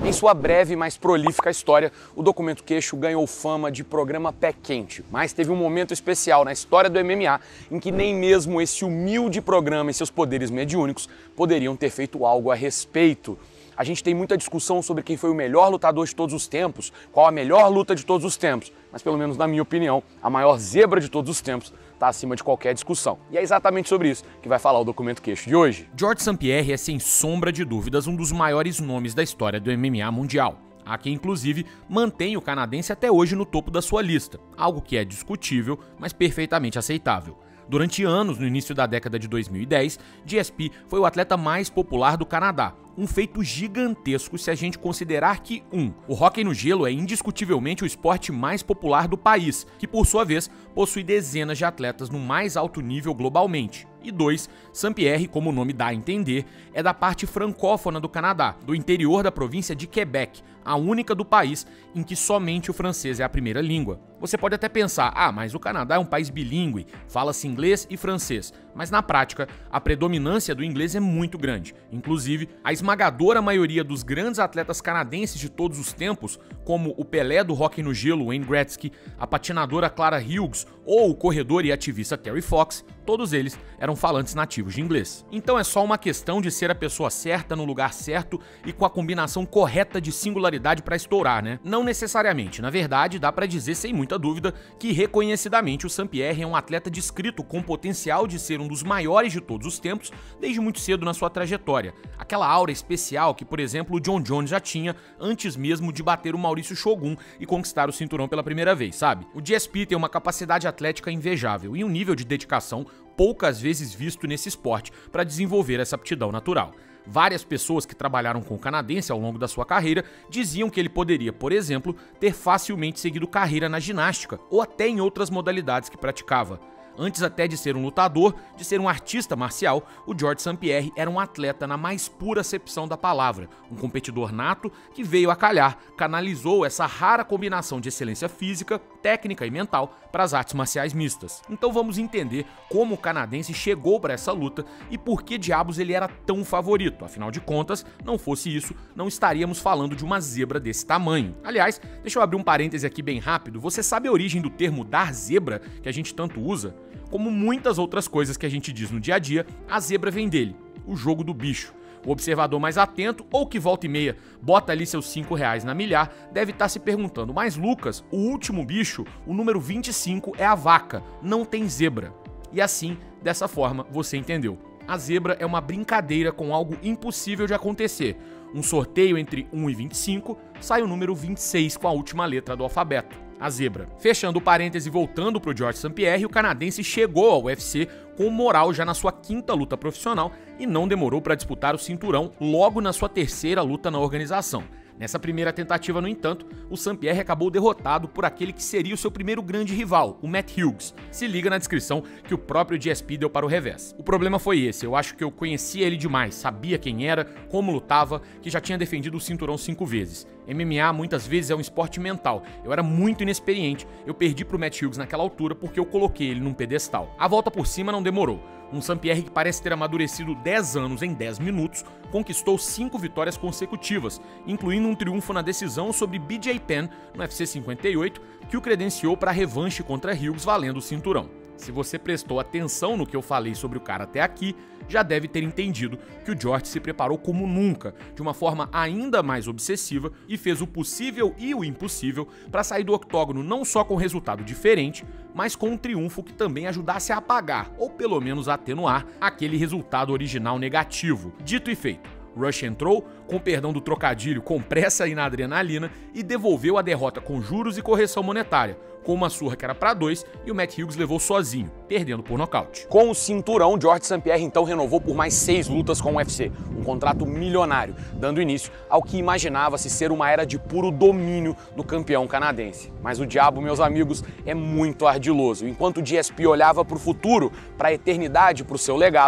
Em sua breve, mas prolífica história, o Documento Queixo ganhou fama de programa pé quente, mas teve um momento especial na história do MMA em que nem mesmo esse humilde programa e seus poderes mediúnicos poderiam ter feito algo a respeito. A gente tem muita discussão sobre quem foi o melhor lutador de todos os tempos, qual a melhor luta de todos os tempos, mas pelo menos na minha opinião, a maior zebra de todos os tempos está acima de qualquer discussão. E é exatamente sobre isso que vai falar o Documento Queixo de hoje. Georges St-Pierre é, sem sombra de dúvidas, um dos maiores nomes da história do MMA mundial. Há quem, inclusive, mantém o canadense até hoje no topo da sua lista, algo que é discutível, mas perfeitamente aceitável. Durante anos, no início da década de 2010, GSP foi o atleta mais popular do Canadá, um feito gigantesco se a gente considerar que, o hóquei no gelo é indiscutivelmente o esporte mais popular do país, que por sua vez possui dezenas de atletas no mais alto nível globalmente. E 2, St-Pierre, como o nome dá a entender, é da parte francófona do Canadá, do interior da província de Quebec, a única do país em que somente o francês é a primeira língua. Você pode até pensar, mas o Canadá é um país bilíngue, fala-se inglês e francês, mas na prática, a predominância do inglês é muito grande. Inclusive, a esmagadora maioria dos grandes atletas canadenses de todos os tempos, como o Pelé do hóquei no gelo, Wayne Gretzky, a patinadora Clara Hughes ou o corredor e ativista Terry Fox, todos eles eram falantes nativos de inglês. Então é só uma questão de ser a pessoa certa no lugar certo e com a combinação correta de singularidade para estourar, né? Não necessariamente, na verdade, dá para dizer sem muita dúvida que reconhecidamente o St-Pierre é um atleta descrito com potencial de ser um dos maiores de todos os tempos desde muito cedo na sua trajetória. Aquela aura especial que, por exemplo, o John Jones já tinha antes mesmo de bater o Maurício Shogun e conquistar o cinturão pela primeira vez, sabe? O GSP tem uma capacidade atlética invejável e um nível de dedicação poucas vezes visto nesse esporte para desenvolver essa aptidão natural. Várias pessoas que trabalharam com o canadense ao longo da sua carreira diziam que ele poderia, por exemplo, ter facilmente seguido carreira na ginástica ou até em outras modalidades que praticava. Antes até de ser um lutador, de ser um artista marcial, o Georges St-Pierre era um atleta na mais pura acepção da palavra, um competidor nato que veio a calhar, canalizou essa rara combinação de excelência física, técnica e mental para as artes marciais mistas. Então vamos entender como o canadense chegou para essa luta e por que diabos ele era tão favorito. Afinal de contas, não fosse isso, não estaríamos falando de uma zebra desse tamanho. Aliás, deixa eu abrir um parêntese aqui bem rápido. Você sabe a origem do termo dar zebra, que a gente tanto usa? Como muitas outras coisas que a gente diz no dia a dia, a zebra vem dele, o jogo do bicho. O observador mais atento, ou que volta e meia bota ali seus R$5 na milhar, deve estar se perguntando, mas Lucas, o último bicho, o número 25 é a vaca, não tem zebra. E assim, dessa forma, você entendeu. A zebra é uma brincadeira com algo impossível de acontecer. Um sorteio entre 1 e 25, sai o número 26 com a última letra do alfabeto. A zebra. Fechando o parêntese e voltando pro Georges St-Pierre, o canadense chegou ao UFC com moral já na sua 5ª luta profissional e não demorou para disputar o cinturão logo na sua 3ª luta na organização. Nessa primeira tentativa, no entanto, o St-Pierre acabou derrotado por aquele que seria o seu primeiro grande rival, o Matt Hughes. Se liga na descrição que o próprio GSP deu para o revés. O problema foi esse, eu acho que eu conhecia ele demais, sabia quem era, como lutava, que já tinha defendido o cinturão 5 vezes. MMA muitas vezes é um esporte mental, eu era muito inexperiente, eu perdi pro Matt Hughes naquela altura porque eu coloquei ele num pedestal. A volta por cima não demorou. Um St-Pierre que parece ter amadurecido 10 anos em 10 minutos, conquistou 5 vitórias consecutivas, incluindo um triunfo na decisão sobre BJ Penn no UFC 58, que o credenciou para a revanche contra Hughes valendo o cinturão. Se você prestou atenção no que eu falei sobre o cara até aqui, já deve ter entendido que o Georges se preparou como nunca, de uma forma ainda mais obsessiva e fez o possível e o impossível para sair do octógono não só com resultado diferente, mas com um triunfo que também ajudasse a apagar, ou pelo menos a atenuar, aquele resultado original negativo. Dito e feito, Rush entrou, com perdão do trocadilho, com pressa e na adrenalina, e devolveu a derrota com juros e correção monetária, com uma surra que era para 2 e o Matt Hughes levou sozinho, perdendo por nocaute. Com o cinturão, Georges St-Pierre então renovou por mais 6 lutas com o UFC, um contrato milionário, dando início ao que imaginava-se ser uma era de puro domínio do campeão canadense. Mas o diabo, meus amigos, é muito ardiloso. Enquanto o GSP olhava para o futuro, para a eternidade, para o seu legado,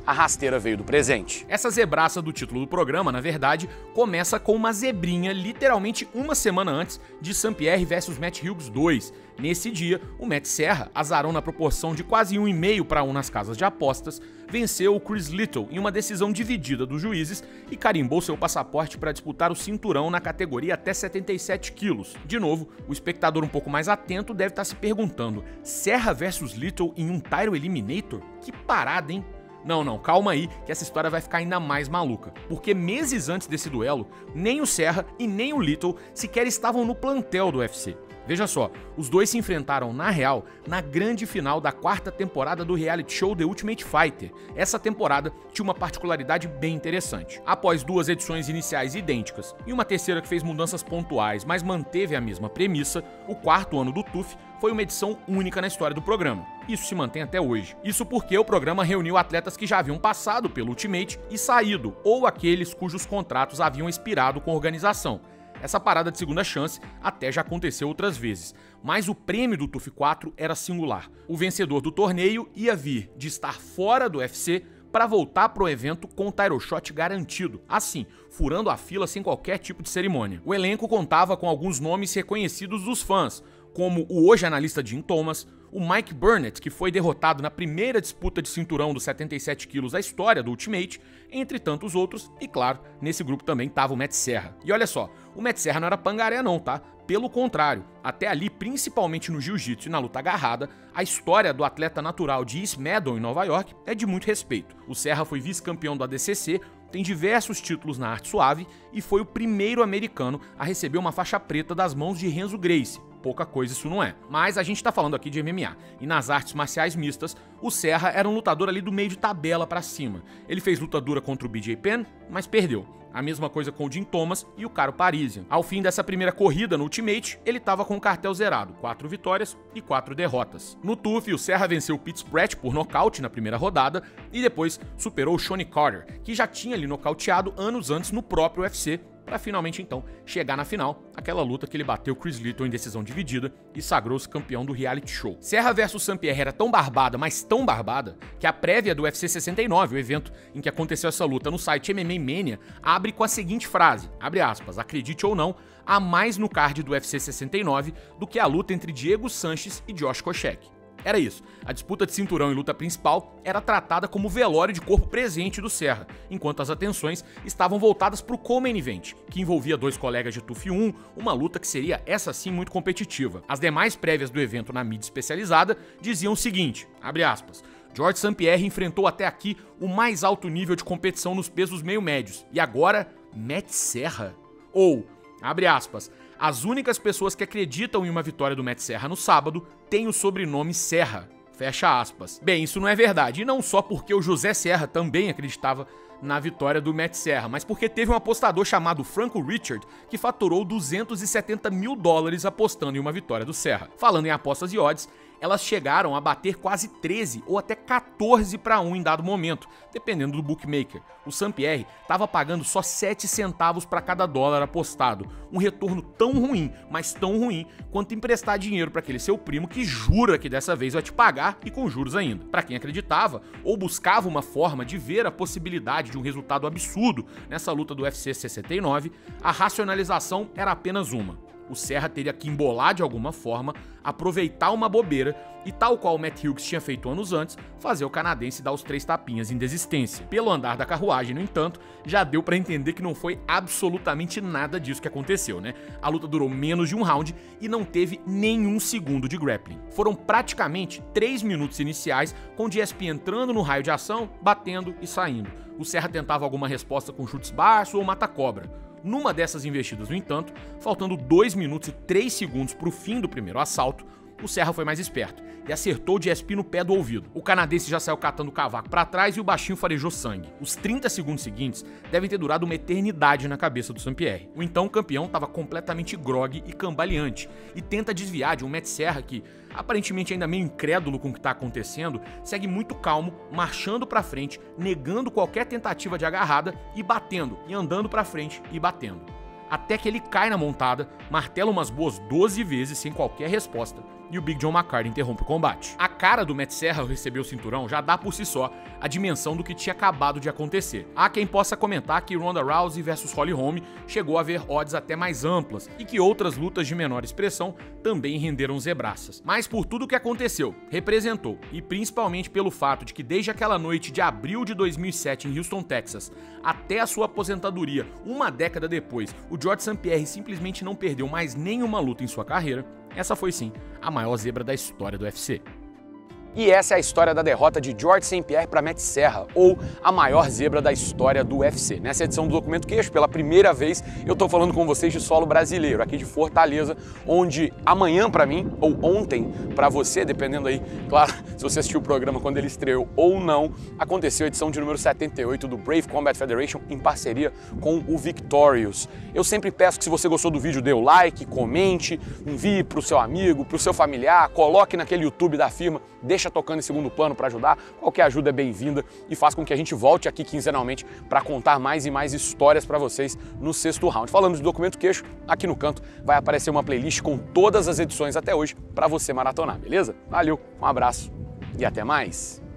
a rasteira veio do presente. Essa zebraça do título do programa, na verdade, começa com uma zebrinha literalmente uma semana antes de St-Pierre vs Matt Hughes 2. Nesse dia, o Matt Serra, azarão na proporção de quase 1,5 para 1 nas casas de apostas, venceu o Chris Little em uma decisão dividida dos juízes e carimbou seu passaporte para disputar o cinturão na categoria até 77 quilos. De novo, o espectador um pouco mais atento deve estar se perguntando: Serra vs Little em um Title Eliminator? Que parada, hein? Não, calma aí, que essa história vai ficar ainda mais maluca, porque meses antes desse duelo, nem o Serra e nem o Little sequer estavam no plantel do UFC. Veja só, os dois se enfrentaram, na real, na grande final da 4ª temporada do reality show The Ultimate Fighter. Essa temporada tinha uma particularidade bem interessante. Após 2 edições iniciais idênticas e uma terceira que fez mudanças pontuais, mas manteve a mesma premissa, o 4º ano do TUF foi uma edição única na história do programa. Isso se mantém até hoje. Isso porque o programa reuniu atletas que já haviam passado pelo Ultimate e saído, ou aqueles cujos contratos haviam expirado com a organização. Essa parada de segunda chance até já aconteceu outras vezes, mas o prêmio do TUF 4 era singular. O vencedor do torneio ia vir de estar fora do UFC para voltar pro evento com o title shot garantido, assim, furando a fila sem qualquer tipo de cerimônia. O elenco contava com alguns nomes reconhecidos dos fãs, como o hoje analista Jim Thomas, o Mike Burnett, que foi derrotado na primeira disputa de cinturão dos 77 quilos da história do Ultimate, entre tantos outros, e claro, nesse grupo também estava o Matt Serra. E olha só, o Matt Serra não era pangaré não, tá? Pelo contrário, até ali, principalmente no jiu-jitsu e na luta agarrada, a história do atleta natural de East Meadow, em Nova York, é de muito respeito. O Serra foi vice-campeão do ADCC, tem diversos títulos na arte suave e foi o primeiro americano a receber uma faixa preta das mãos de Renzo Gracie. Pouca coisa isso não é. Mas a gente tá falando aqui de MMA, e nas artes marciais mistas, o Serra era um lutador ali do meio de tabela pra cima. Ele fez luta dura contra o BJ Penn, mas perdeu. A mesma coisa com o Jim Thomas e o Caro Parisian. Ao fim dessa primeira corrida no Ultimate, ele tava com o cartel zerado, 4 vitórias e 4 derrotas. No TUF, o Serra venceu o Pete Spratt por nocaute na primeira rodada e depois superou o Shawnee Carter, que já tinha ali nocauteado anos antes no próprio UFC, para finalmente então chegar na final, aquela luta que ele bateu Chris Little em decisão dividida e sagrou-se campeão do reality show. Serra vs St-Pierre era tão barbada, mas tão barbada, que a prévia do UFC 69, o evento em que aconteceu essa luta no site MMA Mania, abre com a seguinte frase, abre aspas, acredite ou não, há mais no card do UFC 69 do que a luta entre Diego Sanches e Josh Koscheck. Era isso, a disputa de cinturão e luta principal era tratada como velório de corpo presente do Serra, enquanto as atenções estavam voltadas para o co-main event, que envolvia 2 colegas de TUF 1, uma luta que seria essa sim muito competitiva. As demais prévias do evento na mídia especializada diziam o seguinte, abre aspas, George St-Pierre enfrentou até aqui o mais alto nível de competição nos pesos meio-médios, e agora Matt Serra? Ou, abre aspas, as únicas pessoas que acreditam em uma vitória do Matt Serra no sábado têm o sobrenome Serra. Fecha aspas. Bem, isso não é verdade, e não só porque o José Serra também acreditava na vitória do Matt Serra, mas porque teve um apostador chamado Franco Richard que faturou $270 mil apostando em uma vitória do Serra. Falando em apostas e odds, elas chegaram a bater quase 13 ou até 14 para 1 em dado momento, dependendo do bookmaker. O St-Pierre estava pagando só 7 centavos para cada dólar apostado, um retorno tão ruim, mas tão ruim, quanto emprestar dinheiro para aquele seu primo que jura que dessa vez vai te pagar e com juros ainda. Para quem acreditava ou buscava uma forma de ver a possibilidade de um resultado absurdo nessa luta do UFC 69, a racionalização era apenas uma. O Serra teria que embolar de alguma forma, aproveitar uma bobeira e, tal qual o Matt Hughes tinha feito anos antes, fazer o canadense dar os 3 tapinhas em desistência. Pelo andar da carruagem, no entanto, já deu pra entender que não foi absolutamente nada disso que aconteceu, né? A luta durou menos de um round e não teve nenhum segundo de grappling. Foram praticamente 3 minutos iniciais, com o GSP entrando no raio de ação, batendo e saindo. O Serra tentava alguma resposta com chutes baixos ou mata-cobra. Numa dessas investidas, no entanto, faltando 2 minutos e 3 segundos para o fim do primeiro assalto, o Serra foi mais esperto e acertou o GSP no pé do ouvido. O canadense já saiu catando o cavaco para trás e o baixinho farejou sangue. Os 30 segundos seguintes devem ter durado uma eternidade na cabeça do St-Pierre. O então campeão estava completamente grogue e cambaleante e tenta desviar de um Matt Serra que, aparentemente ainda meio incrédulo com o que está acontecendo, segue muito calmo, marchando para frente, negando qualquer tentativa de agarrada e batendo, e andando para frente e batendo. Até que ele cai na montada, martela umas boas 12 vezes sem qualquer resposta e o Big John McCarthy interrompe o combate. A cara do Matt Serra ao receber o cinturão já dá por si só a dimensão do que tinha acabado de acontecer. Há quem possa comentar que Ronda Rousey versus Holly Holm chegou a ver odds até mais amplas e que outras lutas de menor expressão também renderam zebraças. Mas por tudo o que aconteceu, representou, e principalmente pelo fato de que desde aquela noite de abril de 2007 em Houston, Texas, até a sua aposentadoria, uma década depois, o George St. Pierre simplesmente não perdeu mais nenhuma luta em sua carreira, essa foi sim a maior zebra da história do UFC. E essa é a história da derrota de George St. Pierre para Matt Serra, ou a maior zebra da história do UFC. Nessa edição do Documento Queixo, pela primeira vez, eu tô falando com vocês de solo brasileiro, aqui de Fortaleza, onde amanhã para mim, ou ontem para você, dependendo aí, claro, se você assistiu o programa quando ele estreou ou não, aconteceu a edição de número 78 do Brave Combat Federation em parceria com o Victorious. Eu sempre peço que se você gostou do vídeo, dê o like, comente, envie pro seu amigo, pro seu familiar, coloque naquele YouTube da firma, deixa tocando em segundo plano para ajudar, qualquer ajuda é bem-vinda e faz com que a gente volte aqui quinzenalmente para contar mais e mais histórias para vocês no sexto round. Falando de Documento Queixo, aqui no canto vai aparecer uma playlist com todas as edições até hoje para você maratonar, beleza? Valeu, um abraço e até mais!